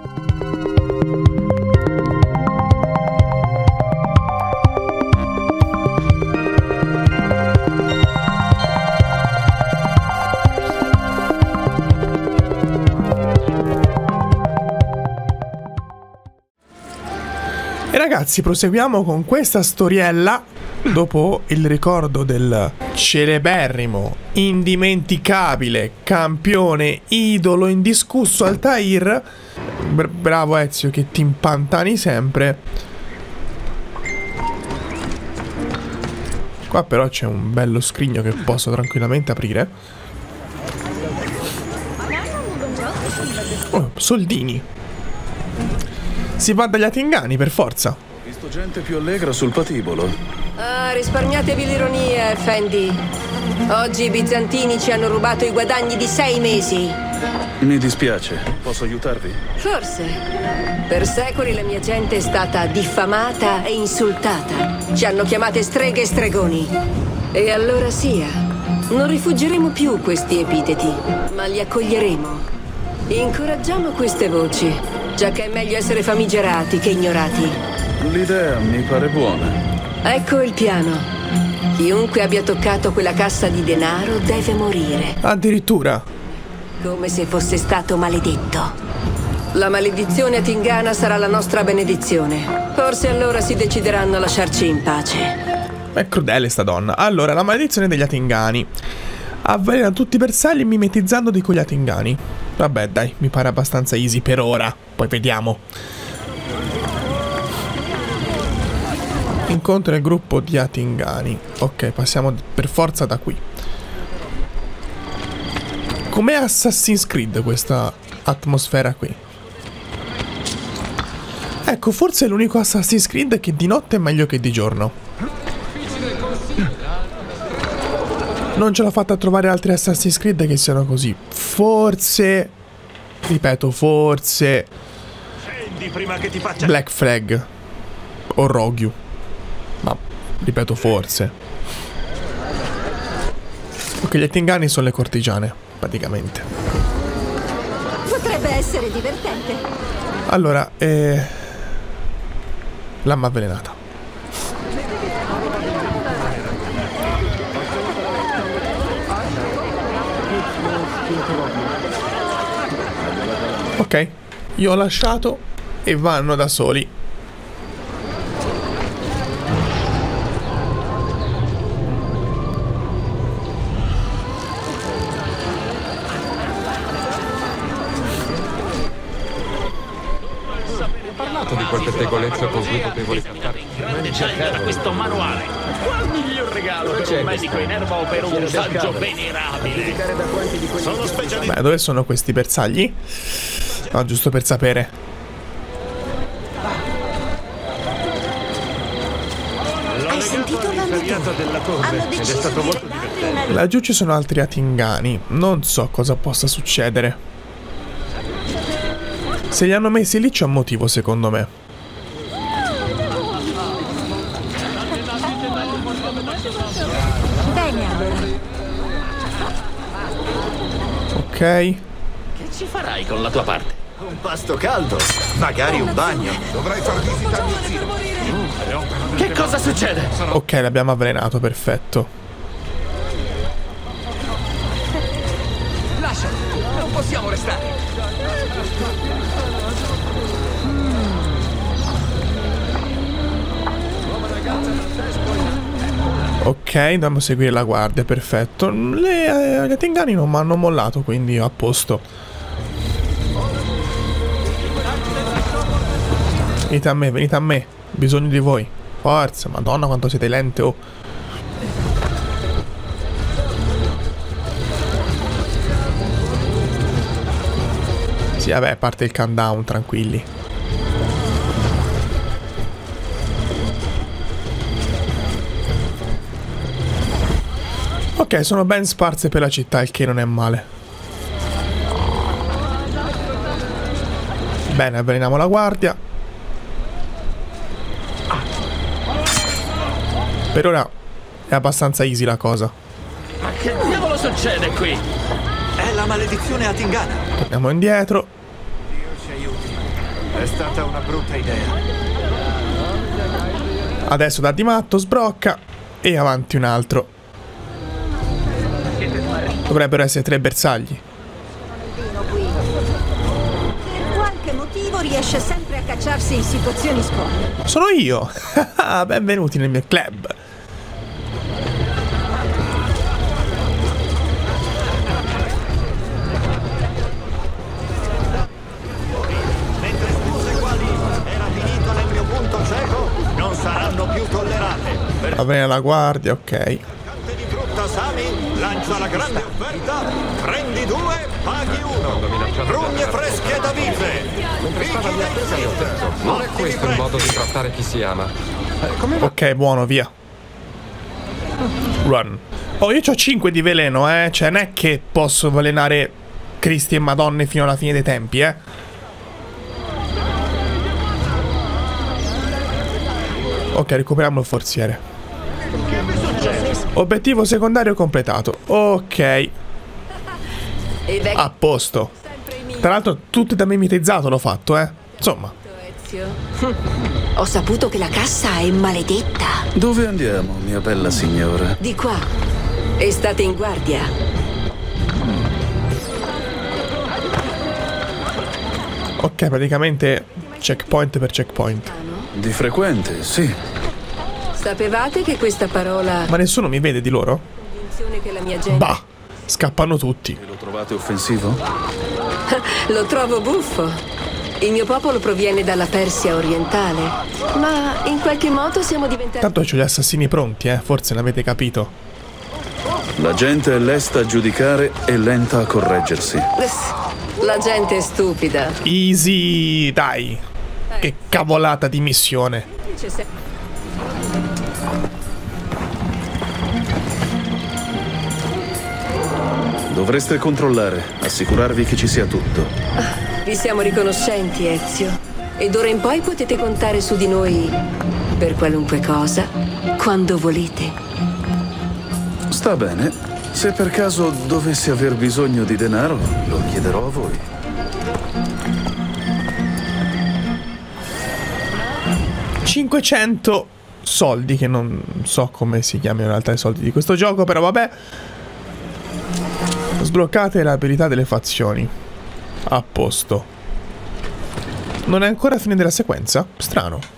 E ragazzi, proseguiamo con questa storiella. Dopo il ricordo del celeberrimo, indimenticabile, campione, idolo indiscusso Altair. Bravo Ezio che ti impantani sempre. Qua però c'è un bello scrigno che posso tranquillamente aprire. Oh, soldini. Si va dagli Atingani per forza. Visto gente più allegra sul patibolo. Ah, risparmiatevi l'ironia, Effendi. Oggi i bizantini ci hanno rubato i guadagni di 6 mesi. Mi dispiace, posso aiutarvi? Forse. Per secoli la mia gente è stata diffamata e insultata. Ci hanno chiamate streghe e stregoni. E allora sia, non rifuggeremo più questi epiteti, ma li accoglieremo. Incoraggiamo queste voci, già che è meglio essere famigerati che ignorati. L'idea mi pare buona. Ecco il piano. Chiunque abbia toccato quella cassa di denaro deve morire. Addirittura. Come se fosse stato maledetto. La maledizione atingana sarà la nostra benedizione. Forse allora si decideranno a lasciarci in pace. È crudele sta donna. Allora, la maledizione degli Atingani. Avvelena tutti i bersagli mimetizzandoli con gli Atingani. Vabbè, dai, mi pare abbastanza easy per ora. Poi vediamo. Incontra il gruppo di Atingani. Ok, passiamo per forza da qui. Com'è Assassin's Creed questa atmosfera qui? Ecco, forse è l'unico Assassin's Creed che di notte è meglio che di giorno. Non ce l'ho fatta a trovare altri Assassin's Creed che siano così. Forse, ripeto, forse Black Flag o Rogue. Ma, ripeto, forse. Ok, gli Atingani sono le cortigiane, praticamente. Potrebbe essere divertente. Allora, l'hanno avvelenata. Ok, io ho lasciato e vanno da soli. Di quel pettegolezzo con cui potevo ricattare da questo manuale. Qual miglior regalo per un medico in erba o per un saggio venerabile? Sono specialista. Beh, dove sono questi bersagli? No, giusto per sapere. Hai sentito l'aneddoto? Hanno deciso di regalare una... Laggiù ci sono altri Atingani. Non so cosa possa succedere. Se li hanno messi lì c'è un motivo, secondo me. Bene, allora. Ok. Che ci farai con la tua parte? Un pasto caldo, magari un bagno. Dovrai far visita a mio zio. Che cosa succede? Ok, l'abbiamo avvelenato, perfetto. Lascia, non possiamo restare. Ok, dobbiamo seguire la guardia, perfetto. Gli Atingani non mi hanno mollato, quindi a posto. Venite a me, venite a me. Bisogno di voi. Forza, madonna quanto siete lente, oh. Sì, vabbè, a parte il countdown, tranquilli. Ok, sono ben sparse per la città, il che non è male. Bene, avveleniamo la guardia. Per ora è abbastanza easy la cosa. Ma che diavolo succede qui? È la maledizione atingana. Torniamo indietro. È stata una brutta idea. Adesso da di matto, sbrocca e avanti un altro. Dovrebbero essere 3 bersagli. Per qualche motivo riesce sempre a cacciarsi in situazioni scomode. Sono io! Benvenuti nel mio club. Mentre scuse quali era finito nel mio punto cieco, non saranno più tollerate. Per Va bene la guardia, ok. di frutta Sami lancia la grande offerta. Prendi 2, paghi 1. Prugne fresche da vive. Non è questo il modo di trattare chi si ama. Ok, buono, via. Run. Oh, io ho 5 di veleno, Cioè, non è che posso avvelenare Cristi e Madonne fino alla fine dei tempi, Ok, recuperiamo il forziere. Obiettivo secondario completato. Ok, Ed è a posto. Tra l'altro, tutto da mimetizzato l'ho fatto, Insomma. Ezio. Ho saputo che la cassa è maledetta. Dove andiamo, mia bella signora? Di qua. E state in guardia. Ok, praticamente checkpoint per checkpoint. Di frequente, sì. Sapevate che questa parola... Ma nessuno mi vede di loro? Convinzione che la mia gente... Bah, scappano tutti. Lo trovate offensivo? Lo trovo buffo. Il mio popolo proviene dalla Persia orientale. Ma in qualche modo siamo diventati... Tanto c'ho gli assassini pronti, forse l'avete capito. La gente è lesta a giudicare e lenta a correggersi. La gente è stupida. Easy, dai. Che cavolata di missione. Dovreste controllare, assicurarvi che ci sia tutto. Vi siamo riconoscenti, Ezio. Ed d'ora in poi potete contare su di noi per qualunque cosa, quando volete. Sta bene. Se per caso dovessi aver bisogno di denaro, lo chiederò a voi. $500 soldi, che non so come si chiamano in realtà i soldi di questo gioco, però vabbè. Sbloccate l'abilità delle fazioni. A posto. Non è ancora fine della sequenza? Strano.